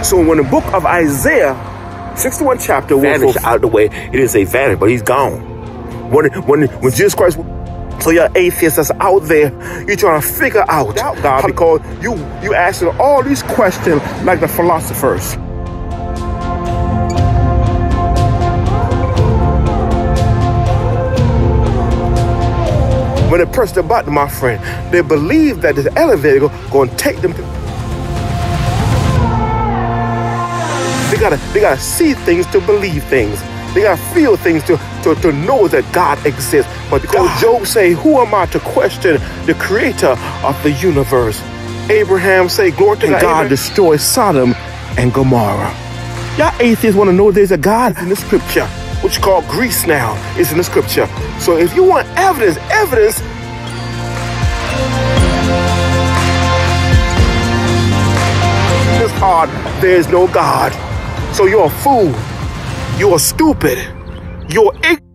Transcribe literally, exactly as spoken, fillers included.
So when the book of Isaiah, sixty-one chapter, vanish out the way, it is a vanish, but he's gone. When when when Jesus Christ, so you're atheists that's out there, you're trying to figure out God because you you asking all these questions like the philosophers. When they press the button, my friend, they believe that this elevator going to take them. They gotta, they gotta see things to believe things. They gotta feel things to, to, to know that God exists. But because Job say, "Who am I to question the Creator of the universe?" Abraham say, "Glory to God." God destroy Sodom and Gomorrah. Y'all atheists want to know there's a God in the Scripture, which is called Greece now, is in the Scripture. So if you want evidence, evidence. This hard, there is no God. So you're a fool. You're stupid. You're ignorant.